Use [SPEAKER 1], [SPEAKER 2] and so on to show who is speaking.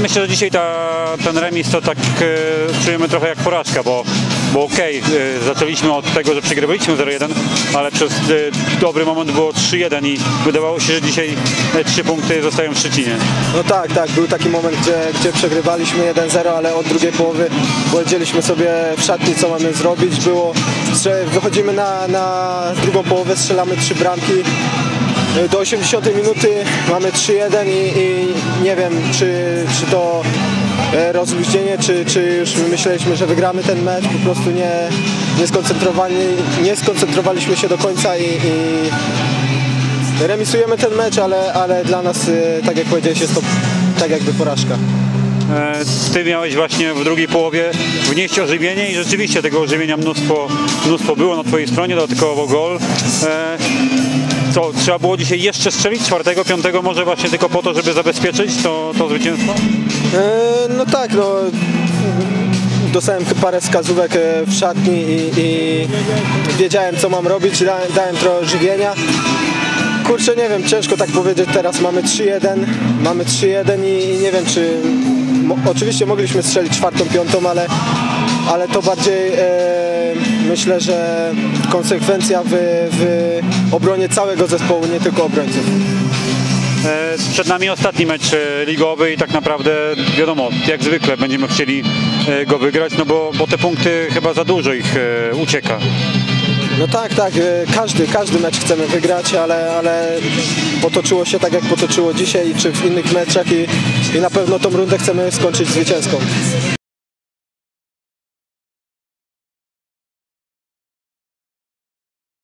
[SPEAKER 1] Myślę, że dzisiaj ten remis to tak czujemy trochę jak porażka, bo okej, zaczęliśmy od tego, że przegrywaliśmy 0-1, ale przez dobry moment było 3-1 i wydawało się, że dzisiaj 3 punkty zostają w Szczecinie.
[SPEAKER 2] No tak, był taki moment, gdzie przegrywaliśmy 1-0, ale od drugiej połowy powiedzieliśmy sobie w szatni, co mamy zrobić. Wychodzimy na drugą połowę, strzelamy 3 bramki. Do 80 minuty mamy 3-1 i nie wiem, czy to rozluźnienie, czy już myśleliśmy, że wygramy ten mecz. Po prostu nie skoncentrowaliśmy się do końca i remisujemy ten mecz, ale dla nas, tak jak powiedziałeś, jest to tak jakby porażka.
[SPEAKER 1] Ty miałeś właśnie w drugiej połowie wnieść ożywienie i rzeczywiście tego ożywienia mnóstwo było na twojej stronie, dodatkowo gol. Co, trzeba było dzisiaj jeszcze strzelić, 4., 5. może właśnie tylko po to, żeby zabezpieczyć to zwycięstwo?
[SPEAKER 2] No tak, no. Dostałem parę wskazówek w szatni i wiedziałem, co mam robić, dałem trochę żywienia. Kurczę, nie wiem, ciężko tak powiedzieć, teraz mamy 3-1 i nie wiem, czy oczywiście mogliśmy strzelić 4., 5., ale to bardziej myślę, że konsekwencja w obronie całego zespołu, nie tylko obrońców.
[SPEAKER 1] Przed nami ostatni mecz ligowy i tak naprawdę wiadomo, jak zwykle będziemy chcieli go wygrać, no bo te punkty chyba za dużo ich ucieka.
[SPEAKER 2] No tak, każdy mecz chcemy wygrać, ale potoczyło się tak, jak potoczyło dzisiaj czy w innych meczach i na pewno tą rundę chcemy skończyć zwycięską.